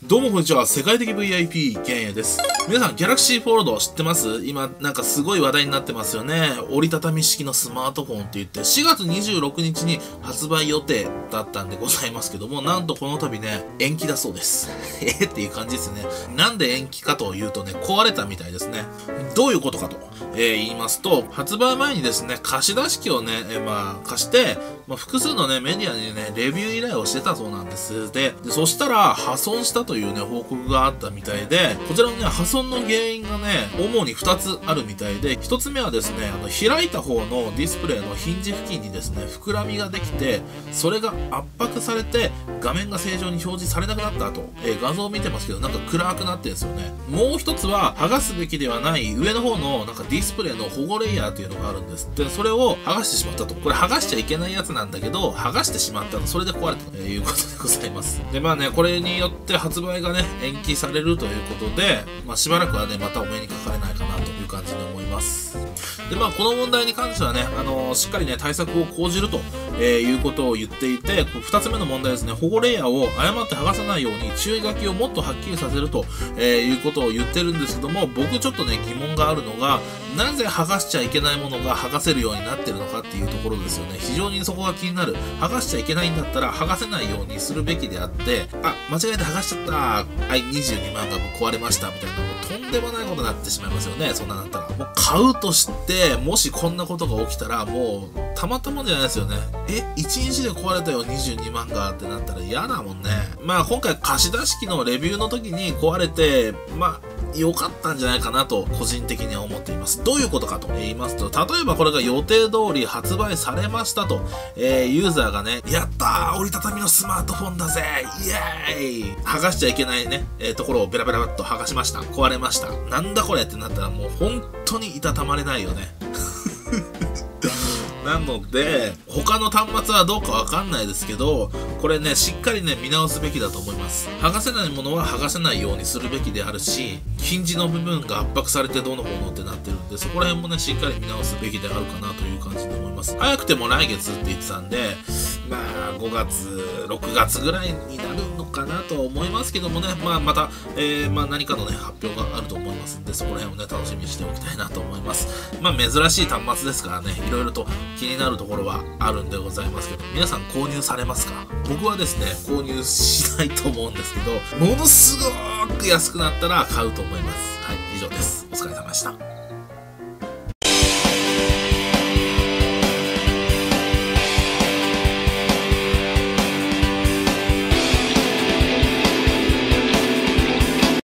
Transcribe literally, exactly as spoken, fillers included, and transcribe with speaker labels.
Speaker 1: どうもこんにちは。世界的 ブイアイピー、ケンエです。皆さん、ギャラクシーフォールド知ってます？今、なんかすごい話題になってますよね。折りたたみ式のスマートフォンって言って、しがつにじゅうろくにちに発売予定だったんでございますけども、なんとこの度ね、延期だそうです。えっていう感じですね。なんで延期かというとね、壊れたみたいですね。どういうことかと、えー、言いますと、発売前にですね、貸し出し機をね、えー、まあ、貸して、まあ、複数のね、メディアにね、レビュー依頼をしてたそうなんです。で、でそしたら、破損したというね、報告があったみたいで、こちらのね、破損の原因がね、主にふたつあるみたいで、ひとつめはですね、あの、開いた方のディスプレイのヒンジ付近にですね、膨らみができて、それが圧迫されて、画面が正常に表示されなくなった後、えー、画像を見てますけど、なんか暗くなってるんですよね。もう一つは、剥がすべきではない上の方の、なんかディスプレイの保護レイヤーっていうのがあるんです。で、それを剥がしてしまったと。これ剥がしちゃいけないやつなんだけど、剥がしてしまったと。それで壊れたということでございます。で、まあね、これによって発売がね、延期されるということで、まあしばらくはね、またお目にかかれないかなという感じに思います。で、まあこの問題に関してはね、あのー、しっかりね、対策を講じると、えー、いうことを言っていて、ふたつめの問題ですね、保護レイヤーを誤って剥がさないように注意書きをもっとはっきりさせると、えー、いうことを言ってるんですけども、僕ちょっとね、疑問があるのが、なぜ剥がしちゃいけないものが剥がせるようになってるのかっていうところですよね。非常にそこが気になる。剥がしちゃいけないんだったら剥がせないようにするべきであって、あ、間違えて剥がしちゃった。はい、にじゅうにまんが壊れました。みたいな、もうとんでもないことになってしまいますよね。そんなだったら。もう買うとして、もしこんなことが起きたら、もう、たまたまじゃないですよね。え、いちにちで壊れたよ、にじゅうにまんがってなったら嫌だもんね。まあ今回貸し出し機のレビューの時に壊れて、まあ、良かったんじゃないかなと個人的には思っています。どういうことかと言いますと、例えばこれが予定通り発売されましたと、えー、ユーザーがね、やったー、折りたたみのスマートフォンだぜイエーイ剥がしちゃいけないね、えー、ところをベラベラっと剥がしました。壊れました。なんだこれってなったらもう本当にいたたまれないよね。なので、他の端末はどうかわかんないですけど、これね、しっかりね、見直すべきだと思います。剥がせないものは剥がせないようにするべきであるし、ヒンジの部分が圧迫されてどうのこうのってなってるんで、そこら辺もね、しっかり見直すべきであるかなという感じで思います。早くても来月って言ってたんで、まあ、ごがつ、ろくがつぐらいになるのかなと思いますけどもね、まあ、また、えー、まあ、何かのね、発表があると思いますんで、そこら辺をね、楽しみにしておきたいなと思います。まあ、珍しい端末ですからね、いろいろと気になるところはあるんでございますけど、皆さん購入されますか？僕はですね、購入しないと思うんですけど、ものすごーく安くなったら買うと思います。はい、以上です。お疲れ様でした。